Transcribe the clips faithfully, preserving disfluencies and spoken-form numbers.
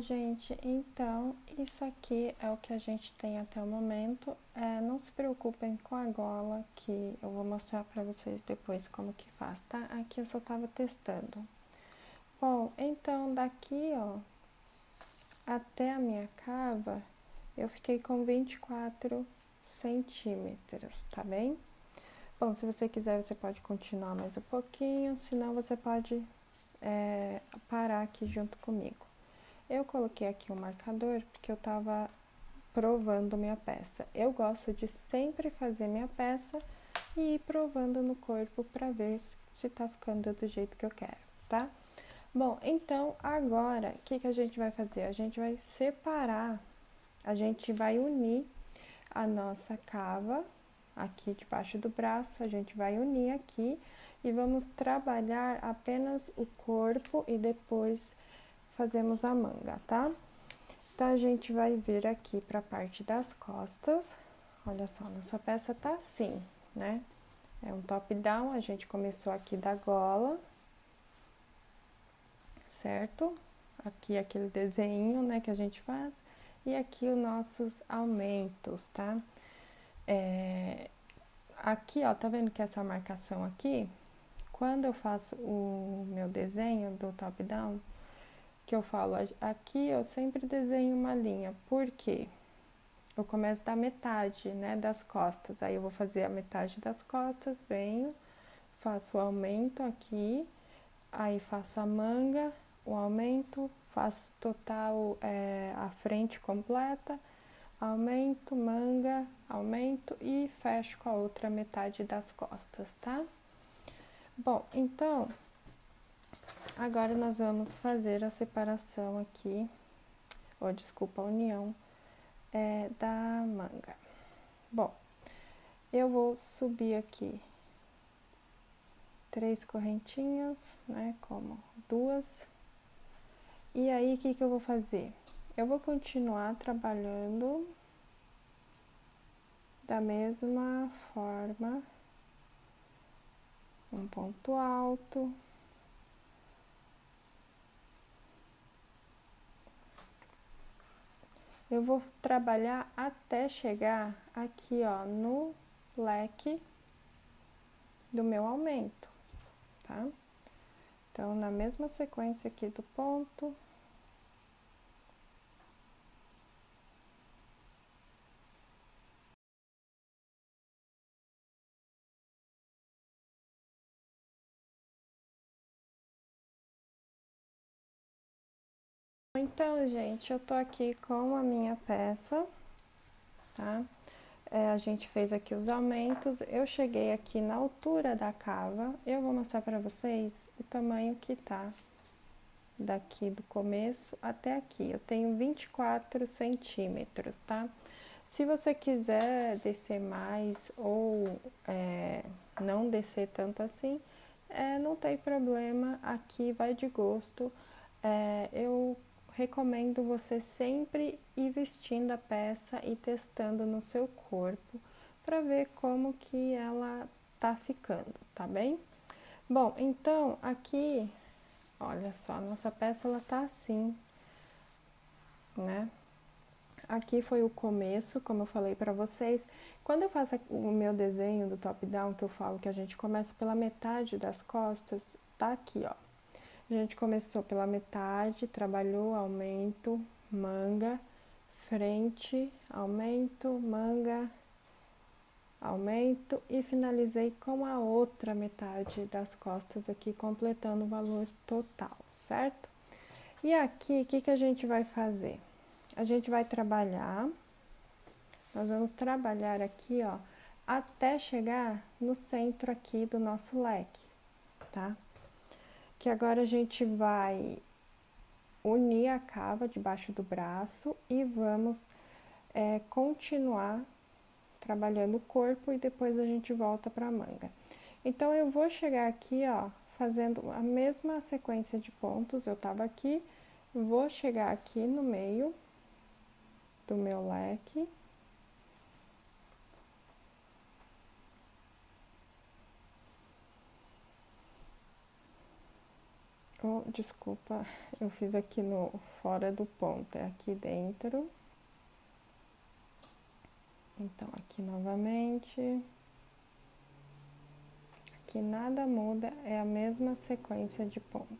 gente, então isso aqui é o que a gente tem até o momento. É, não se preocupem com a gola, que eu vou mostrar pra vocês depois como que faz, tá? Aqui eu só tava testando. Bom, então daqui, ó, até a minha cava, eu fiquei com vinte e quatro centímetros, tá bem? Bom, se você quiser, você pode continuar mais um pouquinho, senão você pode é, parar aqui junto comigo. Eu coloquei aqui um marcador porque eu tava provando minha peça. Eu gosto de sempre fazer minha peça e ir provando no corpo pra ver se tá ficando do jeito que eu quero, tá? Bom, então agora, o que que a gente vai fazer? A gente vai separar, a gente vai unir a nossa cava aqui debaixo do braço, a gente vai unir aqui e vamos trabalhar apenas o corpo e depois fazemos a manga, tá? Então, a gente vai vir aqui pra parte das costas. Olha só, nossa peça tá assim, né? É um top-down, a gente começou aqui da gola, certo? Aqui aquele desenho, né, que a gente faz. E aqui os nossos aumentos, tá? É... Aqui, ó, tá vendo que essa marcação aqui, quando eu faço o meu desenho do top-down, que eu falo aqui, eu sempre desenho uma linha, por quê? Eu começo da metade, né, das costas, aí eu vou fazer a metade das costas, venho, faço o aumento aqui, aí faço a manga, o aumento, faço total é, a frente completa, aumento, manga, aumento e fecho com a outra metade das costas, tá? Bom, então, agora nós vamos fazer a separação aqui, ou desculpa, a união é, da manga. Bom, eu vou subir aqui três correntinhas, né, como duas. E aí, o que que eu vou fazer? Eu vou continuar trabalhando da mesma forma, um ponto alto. Eu vou trabalhar até chegar aqui, ó, no leque do meu aumento, tá? Então, na mesma sequência aqui do ponto. Então, gente, eu tô aqui com a minha peça, tá? É, a gente fez aqui os aumentos, eu cheguei aqui na altura da cava, eu vou mostrar pra vocês o tamanho que tá daqui do começo até aqui. Eu tenho vinte e quatro centímetros, tá? Se você quiser descer mais ou é, não descer tanto assim, é, não tem problema, aqui vai de gosto. É, eu recomendo você sempre ir vestindo a peça e testando no seu corpo para ver como que ela tá ficando, tá bem? Bom, então aqui, olha só, a nossa peça ela tá assim, né? Aqui foi o começo, como eu falei pra vocês. Quando eu faço o meu desenho do top-down, que eu falo que a gente começa pela metade das costas, tá aqui, ó. A gente começou pela metade, trabalhou aumento, manga, frente, aumento, manga, aumento e finalizei com a outra metade das costas aqui, completando o valor total, certo? E aqui, o que que a gente vai fazer? A gente vai trabalhar, nós vamos trabalhar aqui, ó, até chegar no centro aqui do nosso leque, tá? Que agora a gente vai unir a cava debaixo do braço e vamos é, continuar trabalhando o corpo e depois a gente volta pra manga. Então, eu vou chegar aqui, ó, fazendo a mesma sequência de pontos, eu tava aqui, vou chegar aqui no meio do meu leque. Oh, desculpa, eu fiz aqui no fora do ponto, é aqui dentro. Então, aqui novamente. Aqui nada muda, é a mesma sequência de ponto.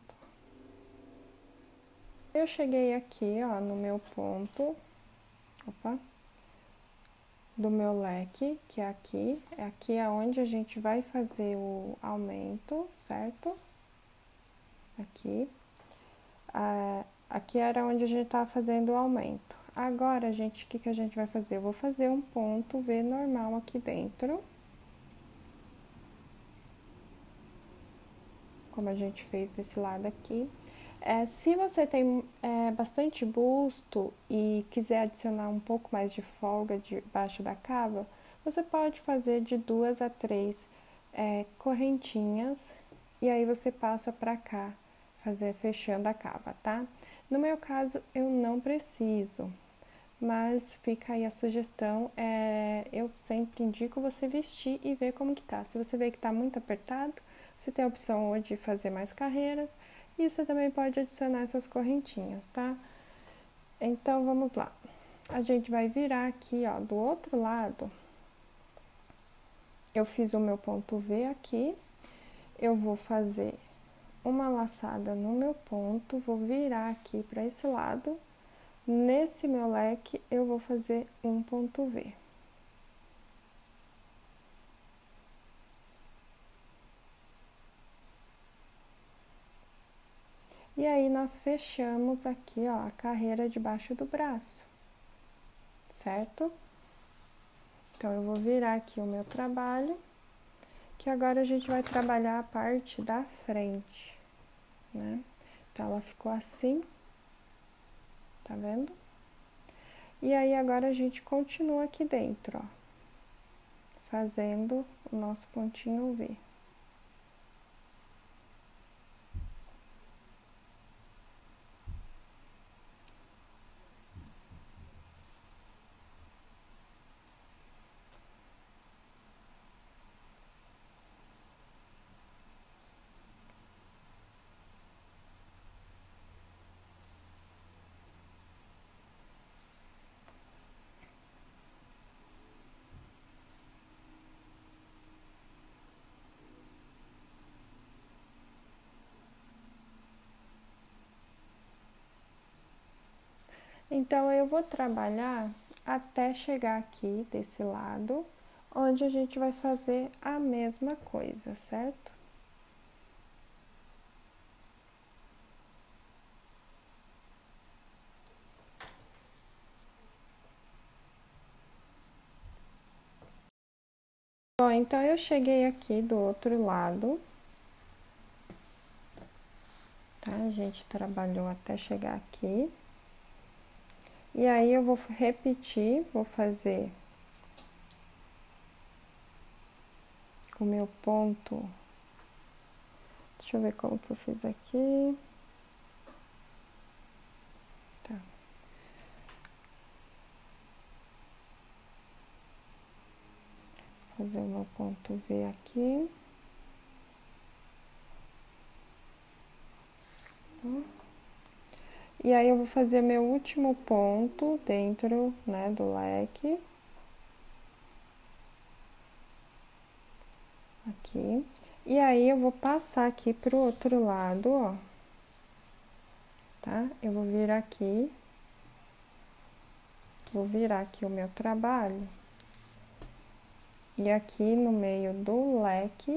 Eu cheguei aqui, ó, no meu ponto, opa, do meu leque, que é aqui. É aqui aonde a gente vai fazer o aumento, certo? Aqui. Ah, aqui era onde a gente tava fazendo o aumento. Agora, gente, o que que a gente vai fazer? Eu vou fazer um ponto V normal aqui dentro. Como a gente fez desse lado aqui. É, se você tem é, bastante busto e quiser adicionar um pouco mais de folga debaixo da cava, você pode fazer de duas a três é, correntinhas e aí você passa pra cá, fazer fechando a cava, tá? No meu caso, eu não preciso, mas fica aí a sugestão, é, eu sempre indico você vestir e ver como que tá. Se você vê que tá muito apertado, você tem a opção de fazer mais carreiras, e você também pode adicionar essas correntinhas, tá? Então, vamos lá. A gente vai virar aqui, ó, do outro lado. Eu fiz o meu ponto V aqui. Eu vou fazer uma laçada no meu ponto, vou virar aqui para esse lado. Nesse meu leque, eu vou fazer um ponto V. E aí, nós fechamos aqui, ó, a carreira debaixo do braço, certo? Então, eu vou virar aqui o meu trabalho, que agora a gente vai trabalhar a parte da frente, né? Então, ela ficou assim, tá vendo? E aí, agora a gente continua aqui dentro, ó, fazendo o nosso pontinho V. Então, eu vou trabalhar até chegar aqui desse lado, onde a gente vai fazer a mesma coisa, certo? Bom, então eu cheguei aqui do outro lado, tá? A gente trabalhou até chegar aqui. E aí, eu vou repetir, vou fazer o meu ponto. Deixa eu ver como que eu fiz aqui. Tá. Fazer o meu ponto V aqui. E aí, eu vou fazer meu último ponto dentro, né, do leque. Aqui. E aí, eu vou passar aqui pro outro lado, ó. Tá? Eu vou vir aqui. Vou virar aqui o meu trabalho. E aqui no meio do leque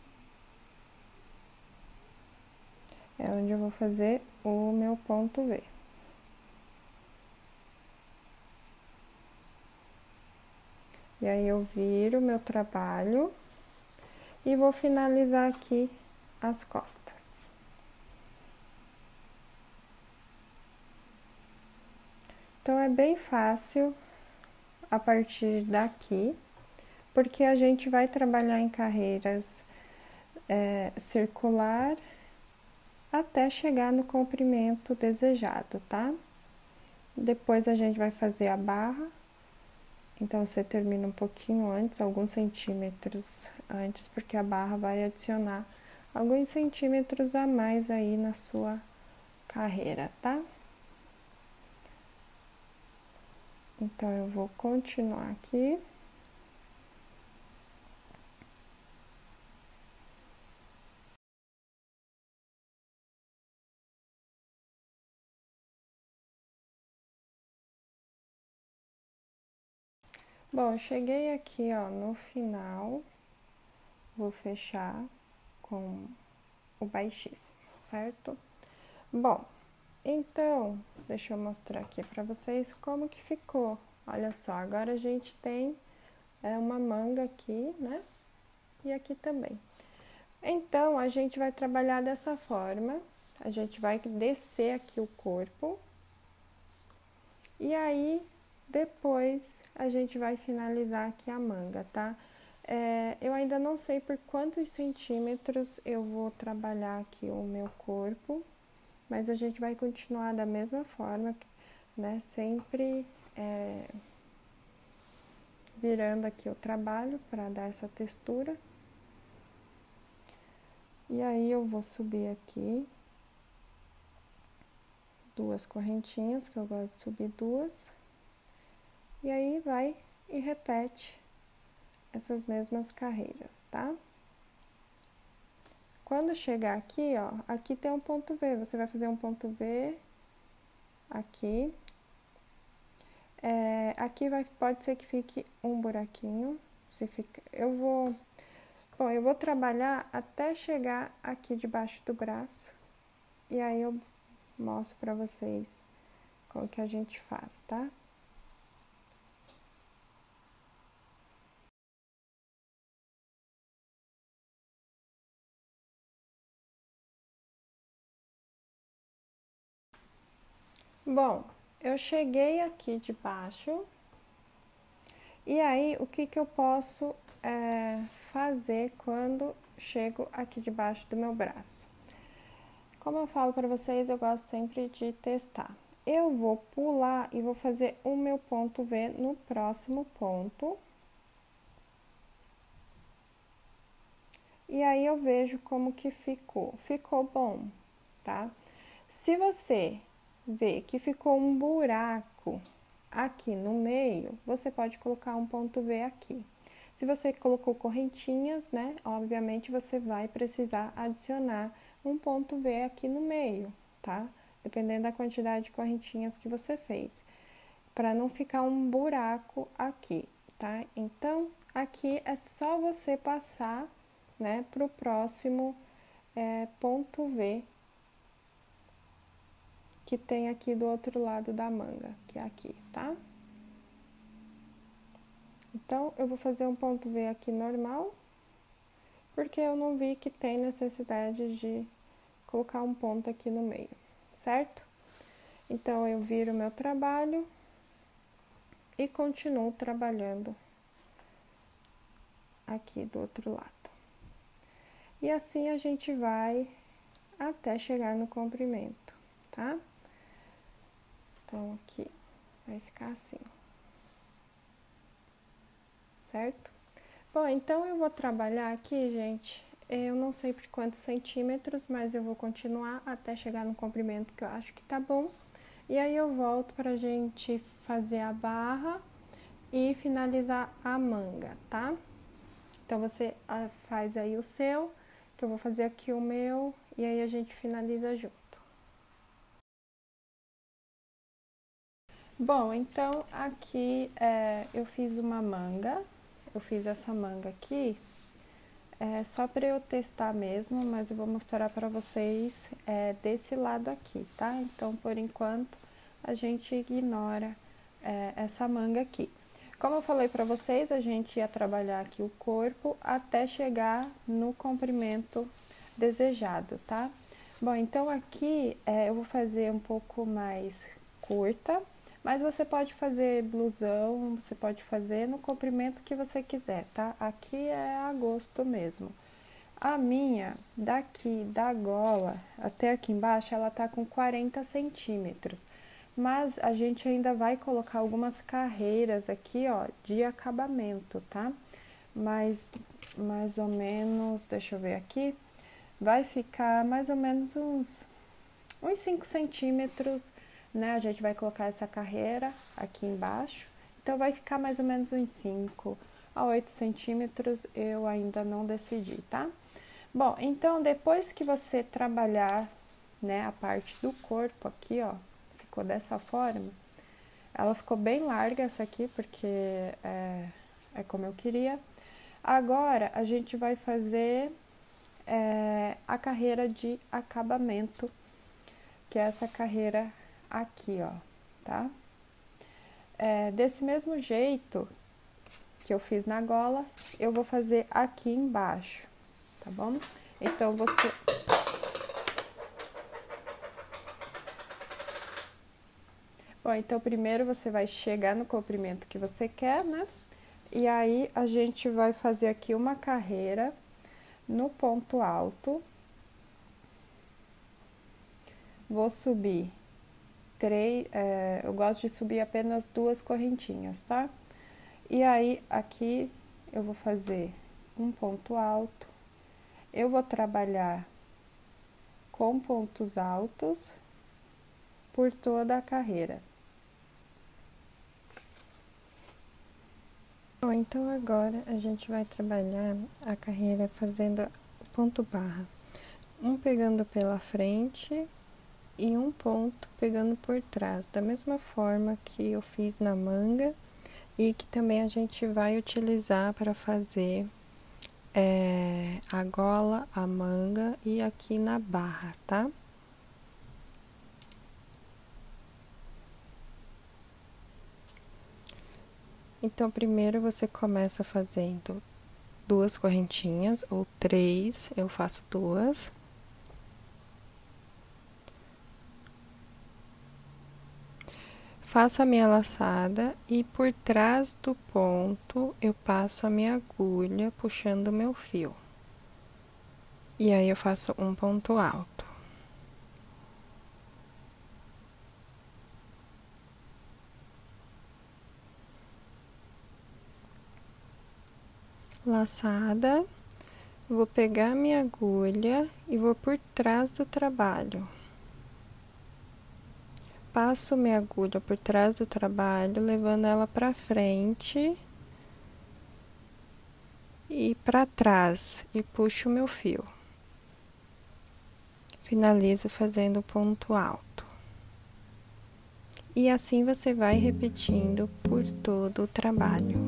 é onde eu vou fazer o meu ponto V. E aí, eu viro o meu trabalho e vou finalizar aqui as costas. Então, é bem fácil a partir daqui, porque a gente vai trabalhar em carreiras é, circular até chegar no comprimento desejado, tá? Depois, a gente vai fazer a barra. Então, você termina um pouquinho antes, alguns centímetros antes, porque a barra vai adicionar alguns centímetros a mais aí na sua carreira, tá? Então, eu vou continuar aqui. Bom, eu cheguei aqui, ó, no final, vou fechar com o baixíssimo, certo? Bom, então, deixa eu mostrar aqui pra vocês como que ficou. Olha só, agora a gente tem é, uma manga aqui, né? E aqui também. Então, a gente vai trabalhar dessa forma, a gente vai descer aqui o corpo, e aí, depois, a gente vai finalizar aqui a manga, tá? É, eu ainda não sei por quantos centímetros eu vou trabalhar aqui o meu corpo, mas a gente vai continuar da mesma forma, né? Sempre é, virando aqui o trabalho para dar essa textura. E aí, eu vou subir aqui duas correntinhas, que eu gosto de subir duas. E aí, vai e repete essas mesmas carreiras, tá? Quando chegar aqui, ó, aqui tem um ponto V, você vai fazer um ponto V aqui. É, aqui vai, pode ser que fique um buraquinho, se fica, eu vou, bom, eu vou trabalhar até chegar aqui debaixo do braço, e aí eu mostro pra vocês como que a gente faz, tá? Bom, eu cheguei aqui debaixo, e aí o que que eu posso é, fazer quando chego aqui debaixo do meu braço? Como eu falo para vocês, eu gosto sempre de testar. Eu vou pular e vou fazer o meu ponto V no próximo ponto. E aí eu vejo como que ficou. Ficou bom, tá? Se você vê que ficou um buraco aqui no meio, você pode colocar um ponto V aqui. Se você colocou correntinhas, né? Obviamente você vai precisar adicionar um ponto V aqui no meio, tá? Dependendo da quantidade de correntinhas que você fez, para não ficar um buraco aqui, tá? Então, aqui é só você passar, né, pro próximo é, ponto V, que tem aqui do outro lado da manga, que é aqui, tá? Então, eu vou fazer um ponto V aqui normal, porque eu não vi que tem necessidade de colocar um ponto aqui no meio, certo? Então, eu viro meu trabalho e continuo trabalhando aqui do outro lado. E assim a gente vai até chegar no comprimento, tá? Então, aqui vai ficar assim, certo? Bom, então eu vou trabalhar aqui, gente, eu não sei por quantos centímetros, mas eu vou continuar até chegar no comprimento que eu acho que tá bom. E aí eu volto pra gente fazer a barra e finalizar a manga, tá? Então, você faz aí o seu, que eu vou fazer aqui o meu, e aí a gente finaliza junto. Bom, então aqui é, eu fiz uma manga, eu fiz essa manga aqui, é, só para eu testar mesmo, mas eu vou mostrar para vocês é, desse lado aqui, tá? Então, por enquanto, a gente ignora é, essa manga aqui. Como eu falei para vocês, a gente ia trabalhar aqui o corpo até chegar no comprimento desejado, tá? Bom, então aqui é, eu vou fazer um pouco mais curta, mas você pode fazer blusão, você pode fazer no comprimento que você quiser, tá? Aqui é a gosto mesmo. A minha, daqui da gola até aqui embaixo, ela tá com quarenta centímetros. Mas a gente ainda vai colocar algumas carreiras aqui, ó, de acabamento, tá? Mas, mais ou menos, deixa eu ver aqui, vai ficar mais ou menos uns, uns cinco centímetros, né? A gente vai colocar essa carreira aqui embaixo, então vai ficar mais ou menos uns cinco a oito centímetros, eu ainda não decidi, tá? Bom, então depois que você trabalhar, né, a parte do corpo aqui, ó, ficou dessa forma. Ela ficou bem larga essa aqui, porque é, é como eu queria. Agora, a gente vai fazer é, a carreira de acabamento, que é essa carreira aqui, ó, tá? É, desse mesmo jeito que eu fiz na gola, eu vou fazer aqui embaixo, tá bom? Então, você... Bom, então primeiro você vai chegar no comprimento que você quer, né? E aí, a gente vai fazer aqui uma carreira no ponto alto. Vou subir três, é, eu gosto de subir apenas duas correntinhas, tá? E aí, aqui, eu vou fazer um ponto alto. Eu vou trabalhar com pontos altos por toda a carreira. Bom, então agora a gente vai trabalhar a carreira fazendo ponto barra, um pegando pela frente e um ponto pegando por trás, da mesma forma que eu fiz na manga e que também a gente vai utilizar para fazer é, a gola, a manga e aqui na barra, tá? Então, primeiro você começa fazendo duas correntinhas, ou três, eu faço duas. Faço a minha laçada e por trás do ponto eu passo a minha agulha puxando o meu fio. E aí, eu faço um ponto alto. Laçada, vou pegar minha agulha e vou por trás do trabalho. Passo minha agulha por trás do trabalho, levando ela pra frente e pra trás, e puxo o meu fio. Finalizo fazendo ponto alto. E assim você vai repetindo por todo o trabalho.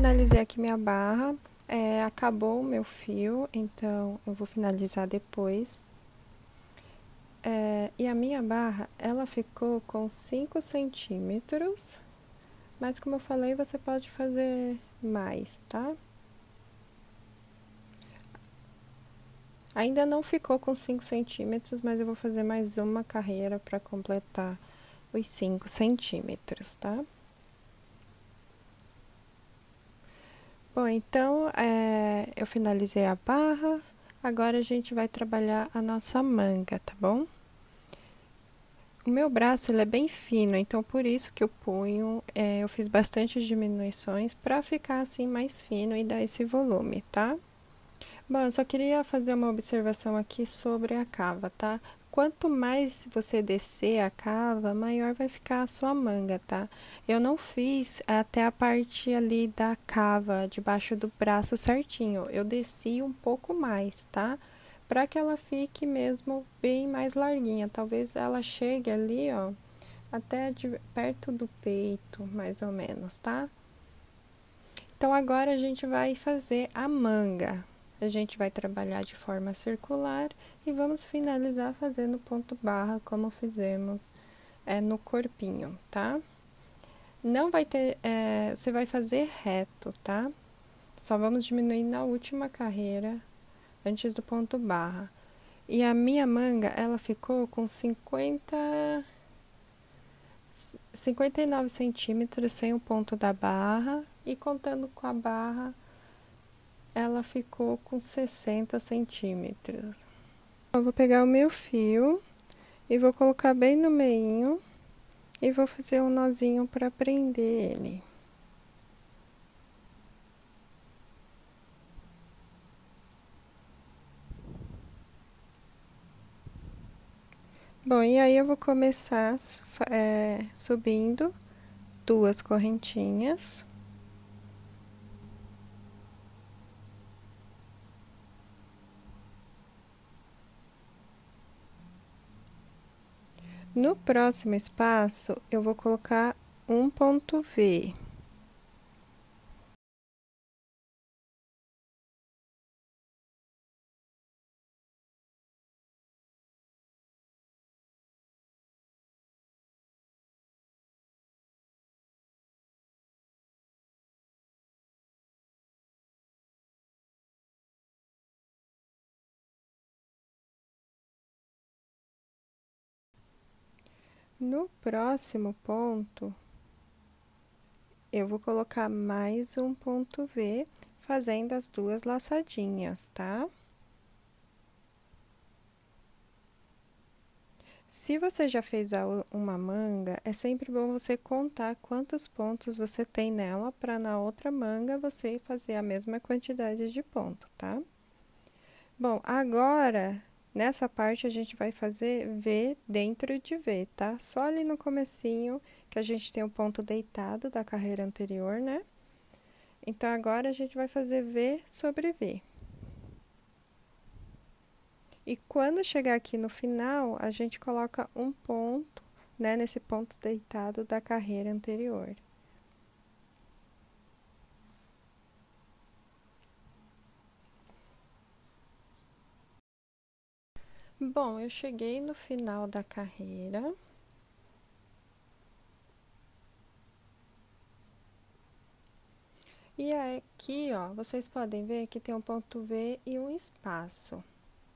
finalizei aqui minha barra, é, acabou o meu fio, então eu vou finalizar depois. É, e a minha barra, ela ficou com cinco centímetros, mas como eu falei, você pode fazer mais, tá? Ainda não ficou com cinco centímetros, mas eu vou fazer mais uma carreira para completar os cinco centímetros, tá? Bom, então, é, eu finalizei a barra, agora a gente vai trabalhar a nossa manga, tá bom? O meu braço, ele é bem fino, então por isso que o punho, é, eu fiz bastante diminuições para ficar assim mais fino e dar esse volume, tá? Bom, eu só queria fazer uma observação aqui sobre a cava, tá? Quanto mais você descer a cava, maior vai ficar a sua manga, tá? Eu não fiz até a parte ali da cava, debaixo do braço certinho. Eu desci um pouco mais, tá? Para que ela fique mesmo bem mais larguinha. Talvez ela chegue ali, ó, até de, perto do peito, mais ou menos, tá? Então, agora a gente vai fazer a manga. A gente vai trabalhar de forma circular e vamos finalizar fazendo ponto barra, como fizemos é, no corpinho, tá? Não vai ter, é, você vai fazer reto, tá? Só vamos diminuir na última carreira, antes do ponto barra. E a minha manga, ela ficou com cinquenta, cinquenta e nove centímetros sem o ponto da barra e contando com a barra, ela ficou com sessenta centímetros. Eu vou pegar o meu fio e vou colocar bem no meinho e vou fazer um nozinho para prender ele. Bom, e aí eu vou começar é, subindo duas correntinhas. No próximo espaço, eu vou colocar um ponto V. No próximo ponto, eu vou colocar mais um ponto V, fazendo as duas laçadinhas, tá? Se você já fez uma manga, é sempre bom você contar quantos pontos você tem nela, para na outra manga você fazer a mesma quantidade de ponto, tá? Bom, agora, nessa parte a gente vai fazer V dentro de V, tá? Só ali no comecinho que a gente tem o ponto deitado da carreira anterior, né? Então, agora a gente vai fazer V sobre V. E quando chegar aqui no final, a gente coloca um ponto, né, nesse ponto deitado da carreira anterior. Bom, eu cheguei no final da carreira. E aqui, ó, vocês podem ver que tem um ponto V e um espaço.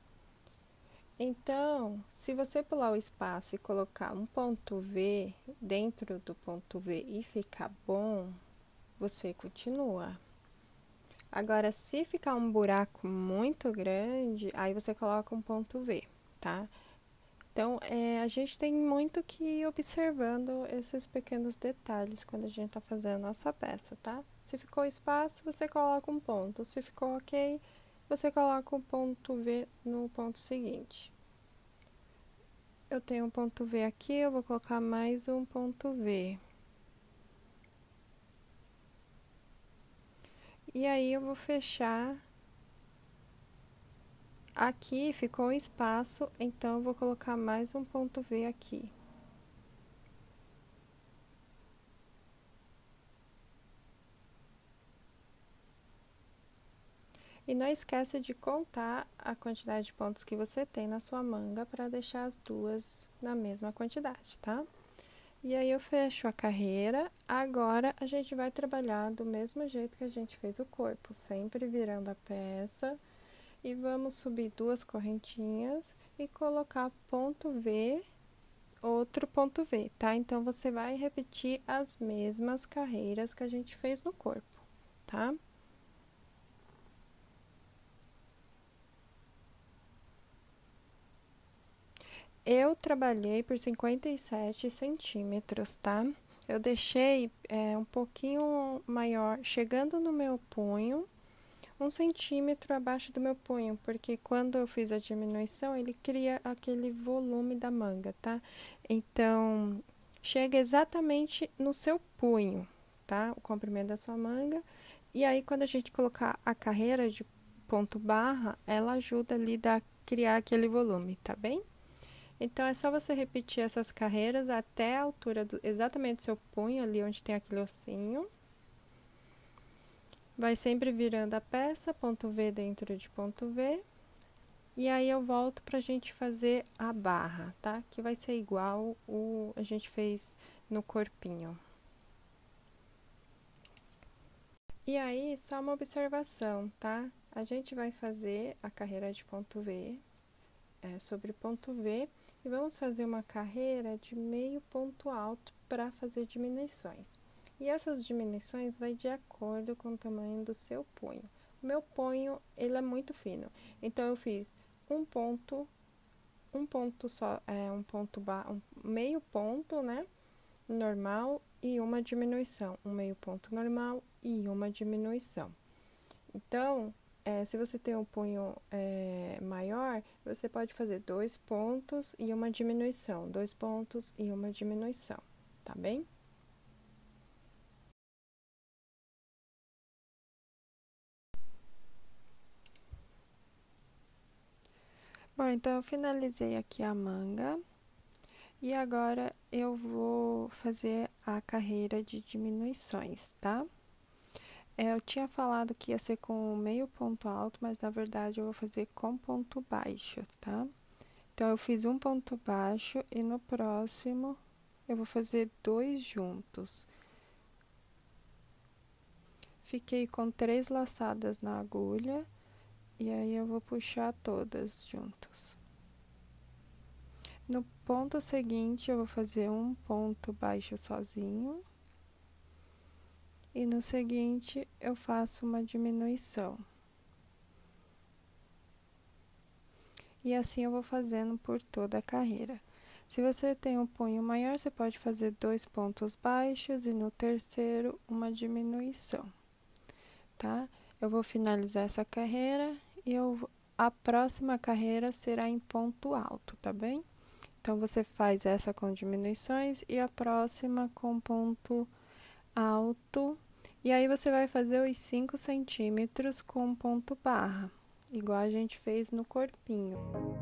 Então, se você pular o espaço e colocar um ponto V dentro do ponto V e ficar bom, você continua. Agora, se ficar um buraco muito grande, aí você coloca um ponto V, tá? Então, é, a gente tem muito que ir observando esses pequenos detalhes quando a gente tá fazendo a nossa peça, tá? Se ficou espaço, você coloca um ponto. Se ficou ok, você coloca um ponto V no ponto seguinte. Eu tenho um ponto V aqui, eu vou colocar mais um ponto V. E aí, eu vou fechar. Aqui ficou um espaço, então eu vou colocar mais um ponto V aqui. E não esquece de contar a quantidade de pontos que você tem na sua manga para deixar as duas na mesma quantidade, tá? E aí eu fecho a carreira. Agora a gente vai trabalhar do mesmo jeito que a gente fez o corpo, sempre virando a peça. E vamos subir duas correntinhas e colocar ponto V, outro ponto V, tá? Então, você vai repetir as mesmas carreiras que a gente fez no corpo, tá? Eu trabalhei por cinquenta e sete centímetros, tá? Eu deixei é, um pouquinho maior, chegando no meu punho, um centímetro abaixo do meu punho, porque quando eu fiz a diminuição, ele cria aquele volume da manga, tá? Então, chega exatamente no seu punho, tá? O comprimento da sua manga. E aí, quando a gente colocar a carreira de ponto barra, ela ajuda ali a criar aquele volume, tá bem? Então, é só você repetir essas carreiras até a altura do, exatamente do seu punho, ali onde tem aquele ossinho. Vai sempre virando a peça, ponto V dentro de ponto V. E aí, eu volto pra gente fazer a barra, tá? Que vai ser igual o a gente fez no corpinho. E aí, só uma observação, tá? A gente vai fazer a carreira de ponto V, é, sobre ponto V, e vamos fazer uma carreira de meio ponto alto para fazer diminuições. E essas diminuições vai de acordo com o tamanho do seu punho. O meu punho, ele é muito fino, então eu fiz um ponto, um ponto só, é, um ponto, um meio ponto, né, normal e uma diminuição, um meio ponto normal e uma diminuição. Então, é, se você tem um punho é, maior, você pode fazer dois pontos e uma diminuição, dois pontos e uma diminuição, tá bem? Bom, então eu finalizei aqui a manga e agora eu vou fazer a carreira de diminuições, tá? É, eu tinha falado que ia ser com meio ponto alto, mas na verdade eu vou fazer com ponto baixo, tá? Então, eu fiz um ponto baixo e no próximo eu vou fazer dois juntos. Fiquei com três laçadas na agulha e aí eu vou puxar todas juntos. No ponto seguinte, eu vou fazer um ponto baixo sozinho. E no seguinte, eu faço uma diminuição. E assim eu vou fazendo por toda a carreira. Se você tem um punho maior, você pode fazer dois pontos baixos e no terceiro uma diminuição, tá? Eu vou finalizar essa carreira e eu, a próxima carreira será em ponto alto, tá bem? Então, você faz essa com diminuições e a próxima com ponto alto. E aí, você vai fazer os cinco centímetros com ponto barra, igual a gente fez no corpinho.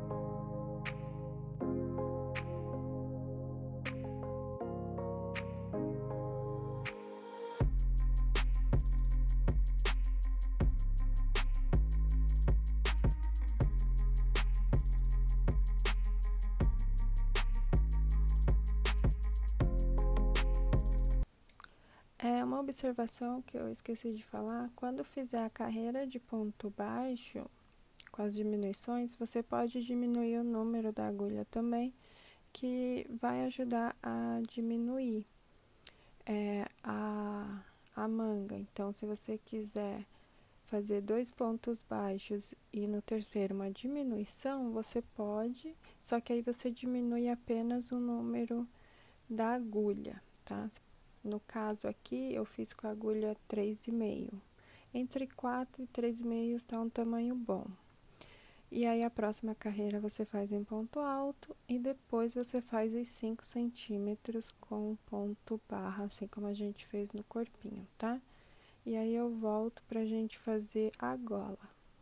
É uma observação que eu esqueci de falar, quando fizer a carreira de ponto baixo, com as diminuições, você pode diminuir o número da agulha também, que vai ajudar a diminuir é, a, a manga. Então, se você quiser fazer dois pontos baixos e no terceiro uma diminuição, você pode, só que aí você diminui apenas o número da agulha, tá? No caso aqui, eu fiz com a agulha três e meio. Entre quatro e três e meio está um tamanho bom. E aí, a próxima carreira você faz em ponto alto e depois você faz os cinco centímetros com ponto barra, assim como a gente fez no corpinho, tá? E aí, eu volto pra gente fazer a gola.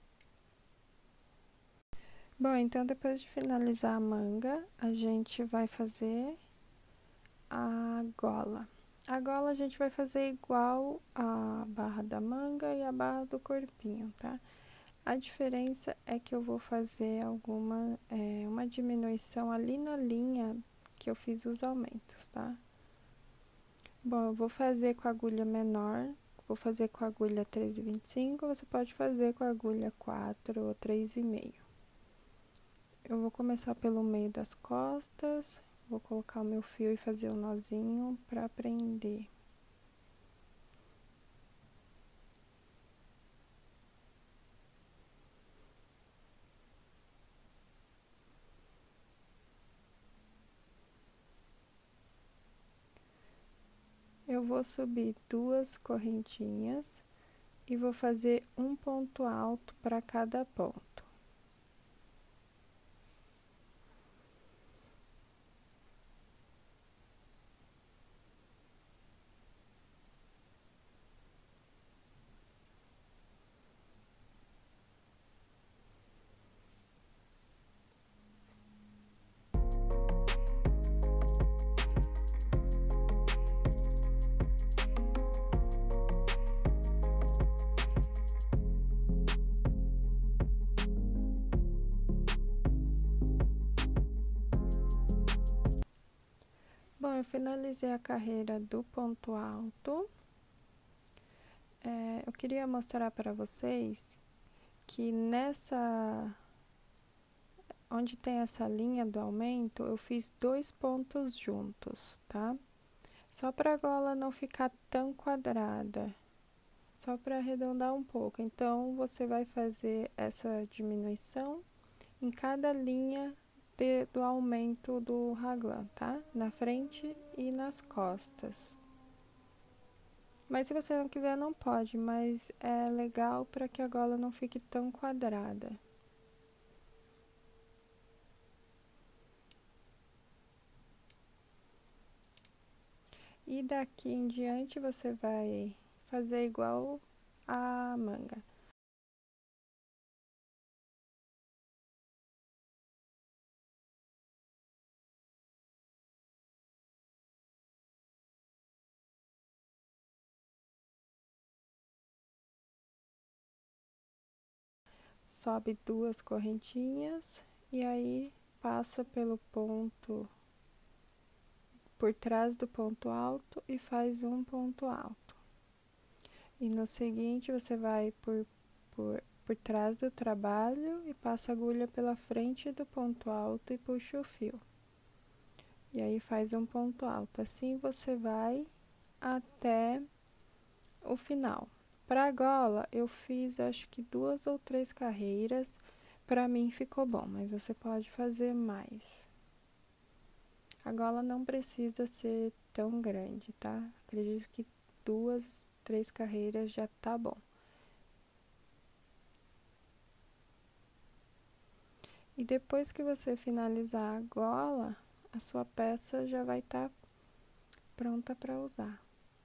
Bom, então, depois de finalizar a manga, a gente vai fazer a gola. A gola a gente vai fazer igual a barra da manga e a barra do corpinho, tá? A diferença é que eu vou fazer alguma, é, uma diminuição ali na linha que eu fiz os aumentos, tá? Bom, eu vou fazer com a agulha menor, vou fazer com a agulha três e vinte e cinco, você pode fazer com a agulha quatro ou três e meio. Eu vou começar pelo meio das costas, vou colocar o meu fio e fazer um nozinho para prender. Eu vou subir duas correntinhas e vou fazer um ponto alto para cada ponto. Bom, eu finalizei a carreira do ponto alto. É, eu queria mostrar para vocês que nessa, onde tem essa linha do aumento, eu fiz dois pontos juntos, tá? Só para a gola não ficar tão quadrada, só para arredondar um pouco. Então, você vai fazer essa diminuição em cada linha de, do aumento do raglan, tá? Na frente e nas costas. Mas se você não quiser, não pode, mas é legal para que a gola não fique tão quadrada. E daqui em diante você vai fazer igual a manga. Sobe duas correntinhas e aí passa pelo ponto, por trás do ponto alto e faz um ponto alto. E no seguinte você vai por, por, por trás do trabalho e passa a agulha pela frente do ponto alto e puxa o fio. E aí faz um ponto alto. Assim você vai até o final. Para a gola, eu fiz acho que duas ou três carreiras. Para mim ficou bom, mas você pode fazer mais. A gola não precisa ser tão grande, tá? Acredito que duas, três carreiras já tá bom. E depois que você finalizar a gola, a sua peça já vai estar tá pronta para usar.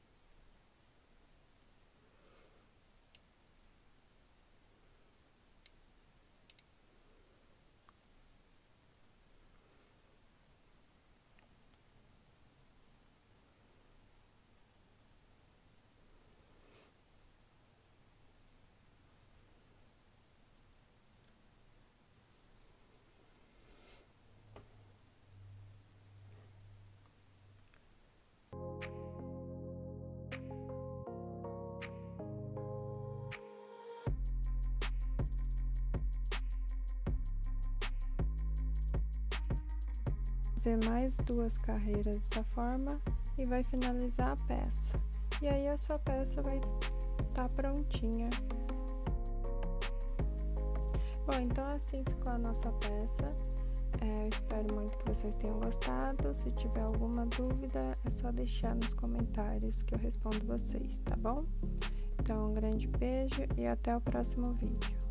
Fazer mais duas carreiras dessa forma e vai finalizar a peça. E aí a sua peça vai estar tá prontinha. Bom, então assim ficou a nossa peça. É, eu espero muito que vocês tenham gostado. Se tiver alguma dúvida, é só deixar nos comentários que eu respondo vocês, tá bom? Então, um grande beijo e até o próximo vídeo.